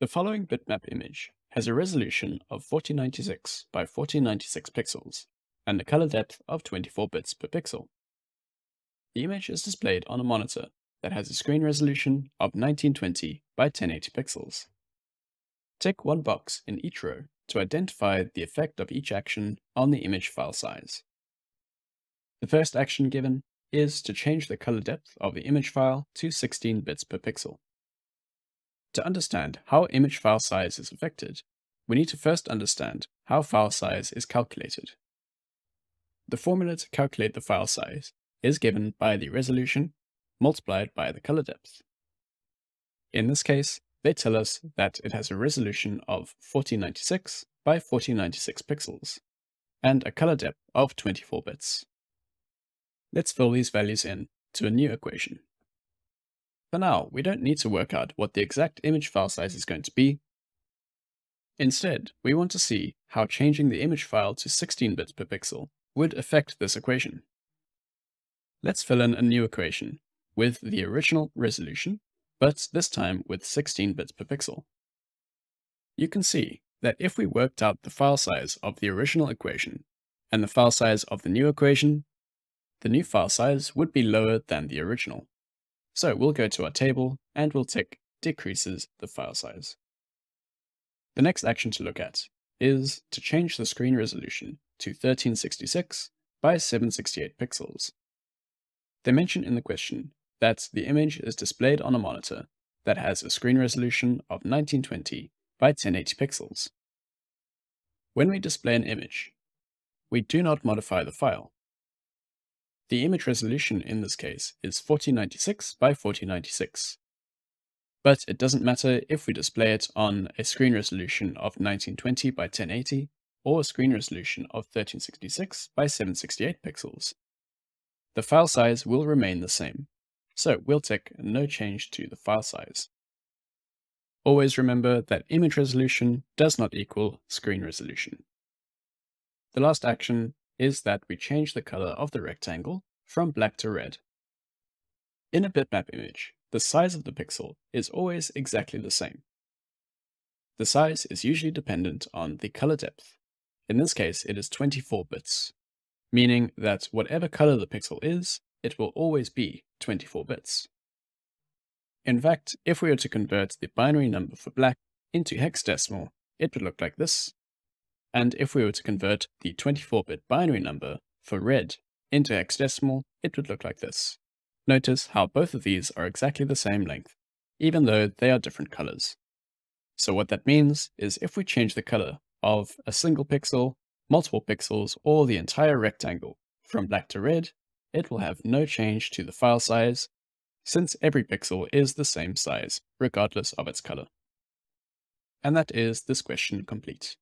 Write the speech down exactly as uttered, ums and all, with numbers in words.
The following bitmap image has a resolution of fourteen ninety-six by fourteen ninety-six pixels and a color depth of twenty-four bits per pixel. The image is displayed on a monitor that has a screen resolution of nineteen twenty by ten eighty pixels. Tick one box in each row to identify the effect of each action on the image file size. The first action given is to change the color depth of the image file to sixteen bits per pixel. To understand how image file size is affected, we need to first understand how file size is calculated. The formula to calculate the file size is given by the resolution multiplied by the color depth. In this case, they tell us that it has a resolution of fourteen ninety-six by fourteen ninety-six pixels and a color depth of twenty-four bits. Let's fill these values in to a new equation. For now, we don't need to work out what the exact image file size is going to be. Instead, we want to see how changing the image file to sixteen bits per pixel would affect this equation. Let's fill in a new equation with the original resolution, but this time with sixteen bits per pixel. You can see that if we worked out the file size of the original equation and the file size of the new equation, the new file size would be lower than the original. So we'll go to our table and we'll tick decreases the file size. The next action to look at is to change the screen resolution to thirteen sixty-six by seven sixty-eight pixels. They mention in the question that the image is displayed on a monitor that has a screen resolution of nineteen twenty by ten eighty pixels. When we display an image, we do not modify the file. The image resolution in this case is fourteen ninety-six by fourteen ninety-six. But it doesn't matter if we display it on a screen resolution of nineteen twenty by ten eighty or a screen resolution of thirteen sixty-six by seven sixty-eight pixels. The file size will remain the same, so we'll tick no change to the file size. Always remember that image resolution does not equal screen resolution. The last action is that we change the color of the rectangle from black to red. In a bitmap image, the size of the pixel is always exactly the same. The size is usually dependent on the color depth. In this case, it is twenty-four bits, meaning that whatever color the pixel is, it will always be twenty-four bits. In fact, if we were to convert the binary number for black into hexadecimal, it would look like this. And if we were to convert the twenty-four bit binary number for red into hexadecimal, it would look like this. Notice how both of these are exactly the same length, even though they are different colors. So what that means is if we change the color of a single pixel, multiple pixels, or the entire rectangle from black to red, it will have no change to the file size, since every pixel is the same size, regardless of its color. And that is this question complete.